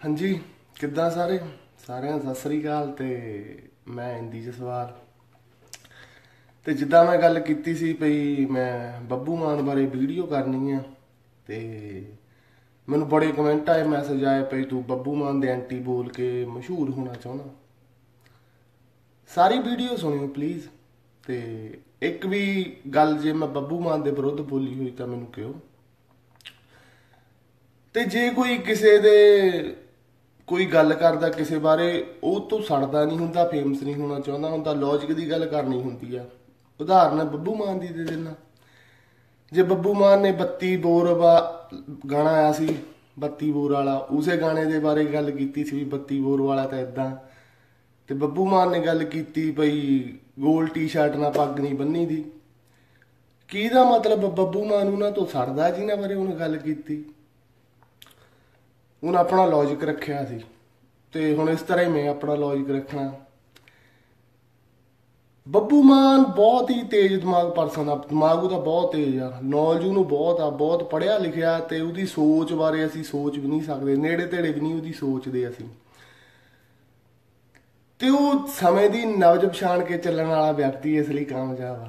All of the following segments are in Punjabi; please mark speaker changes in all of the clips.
Speaker 1: हाँ जी, किद्दां सारे सारिਆਂ ਸਤਿ ਸ੍ਰੀ ਅਕਾਲ। ਤੇ मैं इंदी जसवाल। ਤੇ ਜਿੱਦਾਂ ਮੈਂ ਗੱਲ ਕੀਤੀ ਸੀ ਭਈ ਮੈਂ ਬੱਬੂ ਮਾਨ ਬਾਰੇ ਵੀਡੀਓ ਕਰਨੀ ਆ, ਤੇ ਮੈਨੂੰ ਬੜੇ ਕਮੈਂਟ ਆਏ, ਮੈਸੇਜ ਆਏ ਭਈ ਤੂੰ ਬੱਬੂ ਮਾਨ ਦੇ ਐਂਟੀ ਬੋਲ ਕੇ ਮਸ਼ਹੂਰ ਹੋਣਾ ਚਾਹੁੰਦਾ। ਸਾਰੀ ਵੀਡੀਓ ਸੁਣਿਓ ਪਲੀਜ਼। ਤੇ ਇੱਕ ਵੀ ਗੱਲ ਜੇ ਮੈਂ ਬੱਬੂ ਮਾਨ ਦੇ ਵਿਰੁੱਧ ਬੋਲੀ ਹੋਈ ਤਾਂ ਮੈਨੂੰ ਕਿਹੋ। ਤੇ ਜੇ ਕੋਈ ਕਿਸੇ ਦੇ ਕੋਈ ਗੱਲ ਕਰਦਾ ਕਿਸੇ ਬਾਰੇ, ਉਹ ਤੋਂ ਸੜਦਾ ਨਹੀਂ ਹੁੰਦਾ, ਫੇਮਸ ਨਹੀਂ ਹੋਣਾ ਚਾਹੁੰਦਾ ਹੁੰਦਾ, ਲੌਜਿਕ ਦੀ ਗੱਲ ਕਰਨੀ ਹੁੰਦੀ ਆ। ਉਦਾਹਰਨ ਬੱਬੂ ਮਾਨ ਦੀ ਦੇ ਦੇਣਾ। ਜੇ ਬੱਬੂ ਮਾਨ ਨੇ 32 ਬੋਰ ਗਾਣਾ ਆਇਆ ਸੀ, 32 ਬੋਰ ਵਾਲਾ, ਉਸੇ ਗਾਣੇ ਦੇ ਬਾਰੇ ਗੱਲ ਕੀਤੀ ਸੀ ਵੀ 32 ਬੋਰ ਵਾਲਾ ਤਾਂ ਇਦਾਂ। ਤੇ ਬੱਬੂ ਮਾਨ ਨੇ ਗੱਲ ਕੀਤੀ ਭਈ ਗੋਲ ਟੀ-ਸ਼ਰਟ ਨਾਲ ਪੱਗ ਨਹੀਂ ਬੰਨੀ ਦੀ। ਕੀ ਦਾ ਮਤਲਬ ਬੱਬੂ ਮਾਨ ਉਹਨਾਂ ਤੋਂ ਸੜਦਾ ਜਿਨ੍ਹਾਂ ਬਾਰੇ ਉਹਨੇ ਗੱਲ ਕੀਤੀ। ਉਹਨੇ ਆਪਣਾ ਲੌਜਿਕ ਰੱਖਿਆ ਸੀ, ਤੇ ਹੁਣ ਇਸ ਤਰ੍ਹਾਂ ਹੀ ਮੈਂ ਆਪਣਾ ਲੌਜਿਕ ਰੱਖਣਾ। ਬੱਬੂ ਮਾਨ ਬਹੁਤ ਹੀ ਤੇਜ਼ ਦਿਮਾਗ ਪਰਸਨ ਆ, ਦਿਮਾਗ ਉਹਦਾ ਬਹੁਤ ਤੇਜ਼ ਆ, ਨੌਲੇਜ ਉਹਨੂੰ ਬਹੁਤ ਆ, ਬਹੁਤ ਪੜ੍ਹਿਆ ਲਿਖਿਆ। ਤੇ ਉਹਦੀ ਸੋਚ ਬਾਰੇ ਅਸੀਂ ਸੋਚ ਵੀ ਨਹੀਂ ਸਕਦੇ, ਨੇੜੇ ਤੇੜੇ ਵੀ ਨਹੀਂ ਉਹਦੀ ਸੋਚਦੇ ਅਸੀਂ। ਤੇ ਉਹ ਸਮੇਂ ਦੀ ਨਬਜ ਪਛਾਣ ਕੇ ਚੱਲਣ ਵਾਲਾ ਵਿਅਕਤੀ ਇਸ ਲਈ ਕਾਮਯਾਬ ਆ।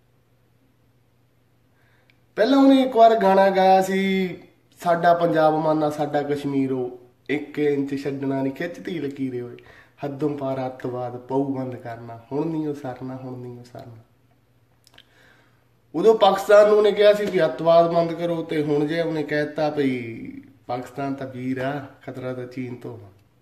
Speaker 1: ਪਹਿਲਾਂ ਉਹਨੇ ਇੱਕ ਵਾਰ ਗਾਣਾ ਗਾਇਆ ਸੀ, ਸਾਡਾ ਪੰਜਾਬ ਮਾਨਾ ਸਾਡਾ ਕਸ਼ਮੀਰੋ, 1 ਇੰਚ ਛੱਡਣਾ ਨਹੀਂ ਖਿੱਚਤੀ ਲਕੀਰੇ ਹੋਏ, ਹੱਦੋਂ ਪਾਰ ਅੱਤਵਾਦ ਪਊ ਬੰਦ ਕਰਨਾ, ਹੁਣ ਨਹੀਂ ਉਹ ਸਰਨਾ, ਹੁਣ ਨਹੀਂ ਉਹ ਸਰਨਾ। ਉਦੋਂ ਪਾਕਿਸਤਾਨ ਨੂੰ ਉਹਨੇ ਕਿਹਾ ਸੀ ਵੀ ਅੱਤਵਾਦ ਬੰਦ ਕਰੋ, ਤੇ ਹੁਣ ਜੇ ਉਹਨੇ ਕਹਿਤਾ ਭਈ ਪਾਕਿਸਤਾਨ ਤਾਂ ਵੀਰ ਆ, ਖਤਰਾ ਤਾਂ ਚੀਨ ਤੋਂ।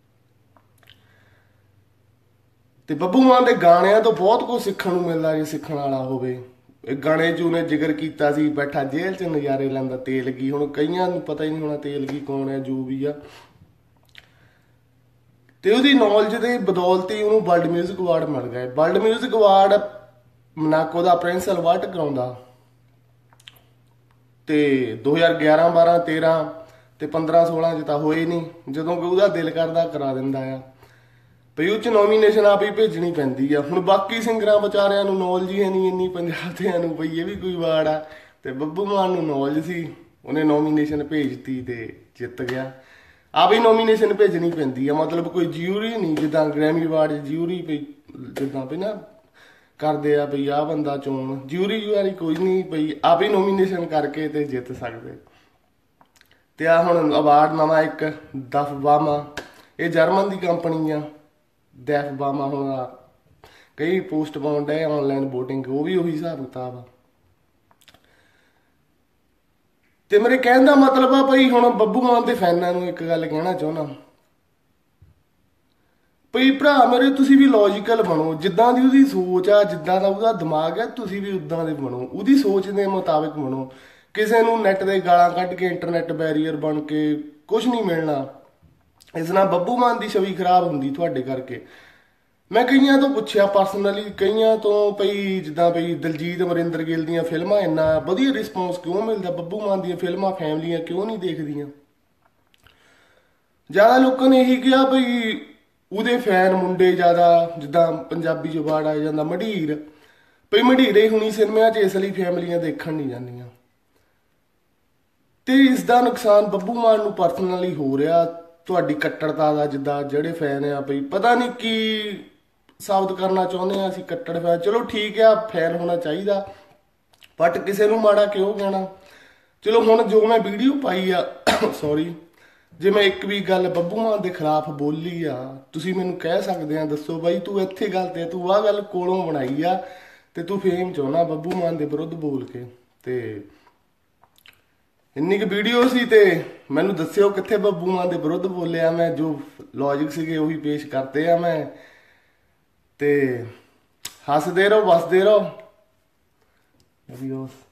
Speaker 1: ਤੇ ਬੱਬੂ ਮਾਨ ਦੇ ਗਾਣਿਆਂ ਤੋਂ ਬਹੁਤ ਕੁਝ ਸਿੱਖਣ ਨੂੰ ਮਿਲਦਾ ਜੇ ਸਿੱਖਣ ਵਾਲਾ ਹੋਵੇ। ਇੱਕ ਗਾਣੇ 'ਚ ਉਹਨੇ ਜ਼ਿਕਰ ਕੀਤਾ ਸੀ ਬੈਠਾ ਜੇਲ੍ਹ 'ਚ ਨਜ਼ਾਰੇ ਲੈਂਦਾ ਤੇਲਗੀ। ਹੁਣ ਕਈਆਂ ਨੂੰ ਪਤਾ ਹੀ ਨਹੀਂ ਹੋਣਾ ਤੇਲਗੀ ਕੌਣ ਹੈ, ਜੋ ਵੀ ਆ। ਤੇ ਉਹਦੀ ਨੌਲੇਜ ਦੇ ਬਦੌਲਤ ਹੀ ਉਹਨੂੰ ਵਰਲਡ ਮਿਊਜ਼ਿਕ ਅਵਾਰਡ ਮਿਲ ਗਏ। ਵਰਲਡ ਮਿਊਜ਼ਿਕ ਅਵਾਰਡ ਮੋਨਾਕੋ ਦਾ ਪ੍ਰਿੰਸ ਅਲਬਰਟ ਕਰਾਉਂਦਾ। ਤੇ 2011, 12, 13 ਤੇ 15, 16 'ਚ ਤਾਂ ਹੋਏ ਨਹੀਂ। ਜਦੋਂ ਕਿ ਉਹਦਾ ਦਿਲ ਕਰਦਾ ਕਰਾ ਦਿੰਦਾ ਆ ਭਈ ਉਹ 'ਚ ਨੋਮੀਨੇਸ਼ਨ ਆਪ ਹੀ ਭੇਜਣੀ ਪੈਂਦੀ ਆ। ਹੁਣ ਬਾਕੀ ਸਿੰਗਰਾਂ ਵਿਚਾਰਿਆਂ ਨੂੰ ਨੌਲੇਜ ਹੀ ਨਹੀਂ ਇੰਨੀ ਪੰਜਾਬ ਦਿਆਂ ਨੂੰ ਭਈ ਇਹ ਵੀ ਕੋਈ ਅਵਾਰਡ ਆ। ਤੇ ਬੱਬੂ ਮਾਨ ਨੂੰ ਨੌਲੇਜ ਸੀ, ਉਹਨੇ ਨੋਮੀਨੇਸ਼ਨ ਭੇਜਤੀ ਤੇ ਜਿੱਤ ਗਿਆ। ਆਪ ਹੀ ਨੋਮੀਨੇਸ਼ਨ ਭੇਜਣੀ ਪੈਂਦੀ ਆ, ਮਤਲਬ ਕੋਈ ਜਿਊਰੀ ਨਹੀਂ, ਜਿੱਦਾਂ ਗ੍ਰੈਮੀ ਅਵਾਰਡ ਜਿਊਰੀ ਭਈ ਜਿੱਦਾਂ ਭਈ ਨਾ ਕਰਦੇ ਆ ਭਈ ਆਹ ਬੰਦਾ ਚੋਣ, ਜਿਊਰੀ ਜੁਆਰੀ ਕੋਈ ਨਹੀਂ ਭਈ ਆਪ ਹੀ ਨੋਮੀਨੇਸ਼ਨ ਕਰਕੇ ਤੇ ਜਿੱਤ ਸਕਦੇ। ਤੇ ਆ ਹੁਣ ਅਵਾਰਡ ਨਵਾਂ ਇੱਕ ਦਫ ਬਾਮਾ, ਇਹ ਜਰਮਨ ਦੀ ਕੰਪਨੀ ਆ ਦੈਫ ਬਾਮਾ। ਹੁਣ ਕਈ ਪੋਸਟ ਪਾਉਣ ਡਏ ਆਨਲਾਈਨ ਵੋਟਿੰਗ, ਉਹ ਵੀ ਉਹੀ ਹਿਸਾਬ ਕਿਤਾਬ ਆ। ਤੇ ਮੇਰੇ ਕਹਿਣ ਦਾ ਮਤਲਬ ਆ ਭਈ ਹੁਣ ਬੱਬੂ ਮਾਨ ਦੇ ਫੈਨਾਂ ਨੂੰ ਇੱਕ ਗੱਲ ਕਹਿਣਾ ਚਾਹੁੰਦਾ ਭਈ ਭਰਾ ਮੇਰੇ, ਤੁਸੀਂ ਵੀ ਲੌਜੀਕਲ ਬਣੋ। ਜਿੱਦਾਂ ਦੀ ਉਹਦੀ ਸੋਚ ਆ, ਜਿੱਦਾਂ ਦਾ ਉਹਦਾ ਦਿਮਾਗ ਆ, ਤੁਸੀਂ ਵੀ ਉਦਾਂ ਦੇ ਬਣੋ, ਉਹਦੀ ਸੋਚ ਦੇ ਮੁਤਾਬਿਕ ਬਣੋ। ਕਿਸੇ ਨੂੰ ਨੈਟ ਦੇ ਗਾਲਾਂ ਕੱਢ ਕੇ ਇੰਟਰਨੈਟ ਬੈਰੀਅਰ ਬਣ ਕੇ ਕੁਝ ਨਹੀਂ ਮਿਲਣਾ। ਇਸ ਨਾਲ ਬੱਬੂ ਮਾਨ ਦੀ ਛਵੀ ਖਰਾਬ ਹੁੰਦੀ ਤੁਹਾਡੇ ਕਰਕੇ। ਮੈਂ ਕਈਆਂ ਤੋਂ ਪੁੱਛਿਆ ਪਰਸਨਲੀ, ਕਈਆਂ ਤੋਂ ਭਈ ਜਿੱਦਾਂ ਭਈ ਦਲਜੀਤ ਅਮਰਿੰਦਰ ਗਿੱਲ ਦੀਆਂ ਫਿਲਮਾਂ ਇੰਨਾ ਵਧੀਆ ਰਿਸਪੌਂਸ ਕਿਉਂ ਮਿਲਦਾ, ਬੱਬੂ ਮਾਨ ਦੀਆਂ ਫਿਲਮਾਂ ਫੈਮਲੀਆਂ ਕਿਉਂ ਨਹੀਂ ਦੇਖਦੀਆਂ। ਜ਼ਿਆਦਾ ਲੋਕਾਂ ਨੇ ਇਹੀ ਕਿਹਾ ਭਈ ਉਹਦੇ ਫੈਨ ਮੁੰਡੇ ਜ਼ਿਆਦਾ, ਜਿੱਦਾਂ ਪੰਜਾਬੀ 'ਚ ਵਰਡ ਆ ਜਾਂਦਾ ਮਢੀਰ, ਭਈ ਮਢੀਰੇ ਹੁਣੀ ਸਿਨੇਮਿਆਂ 'ਚ ਇਸ ਲਈ ਫੈਮਲੀਆਂ ਦੇਖਣ ਨਹੀਂ ਜਾਂਦੀਆਂ। ਤੇ ਇਸ ਦਾ ਨੁਕਸਾਨ ਬੱਬੂ ਮਾਨ ਨੂੰ ਪਰਸਨਲੀ ਹੋ ਰਿਹਾ ਤੁਹਾਡੀ ਕੱਟੜਤਾ ਦਾ। ਜਿੱਦਾਂ ਜਿਹੜੇ ਫੈਨ ਆ ਭਈ ਪਤਾ ਨਹੀਂ ਕੀ ਸਾਬਤ ਕਰਨਾ ਚਾਹੁੰਦੇ ਆ ਅਸੀਂ ਕੱਟੜ ਫੈਨ। ਚਲੋ ਠੀਕ ਆ, ਫੈਨ ਹੋਣਾ ਚਾਹੀਦਾ, ਬਟ ਕਿਸੇ ਨੂੰ ਮਾੜਾ ਕਿਉਂ ਕਹਿਣਾ। ਚਲੋ ਹੁਣ ਜੋ ਮੈਂ ਵੀਡੀਓ ਪਾਈ ਆ ਸੌਰੀ, ਜੇ ਮੈਂ ਇੱਕ ਵੀ ਗੱਲ ਬੱਬੂ ਮਾਨ ਦੇ ਖਿਲਾਫ ਬੋਲੀ ਆ, ਤੁਸੀਂ ਮੈਨੂੰ ਕਹਿ ਸਕਦੇ ਆ ਦੱਸੋ ਬਾਈ ਤੂੰ ਇੱਥੇ ਗਲਤ ਹੈ, ਤੂੰ ਆਹ ਗੱਲ ਕੋਲੋਂ ਬਣਾਈ ਆ ਤੇ ਤੂੰ ਫੇਮ ਚਾਹੁੰਦਾ ਬੱਬੂ ਮਾਨ ਦੇ ਵਿਰੁੱਧ ਬੋਲ ਕੇ। ਤੇ ਇੰਨੀ ਕੁ ਵੀਡੀਓ ਸੀ, ਤੇ ਮੈਨੂੰ ਦੱਸਿਓ ਕਿੱਥੇ ਬੱਬੂ ਮਾਨ ਦੇ ਵਿਰੁੱਧ ਬੋਲਿਆ ਮੈਂ। ਜੋ ਲੌਜਿਕ ਸੀਗੇ ਉਹੀ ਪੇਸ਼ ਕਰਤੇ ਆ ਮੈਂ। ਤੇ ਹੱਸਦੇ ਰਹੋ, ਵਸਦੇ ਰਹੋ।